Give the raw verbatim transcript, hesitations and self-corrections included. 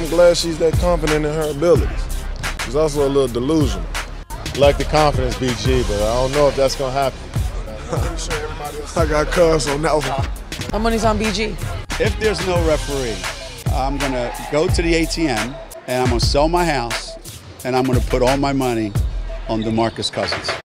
I'm glad she's that confident in her abilities. She's also a little delusional. I like the confidence, B G, but I don't know if that's going to happen. I'm pretty sure everybody else. I got Cuz on that one. My money's on B G. If there's no referee, I'm going to go to the A T M and I'm going to sell my house and I'm going to put all my money on Demarcus Cousins.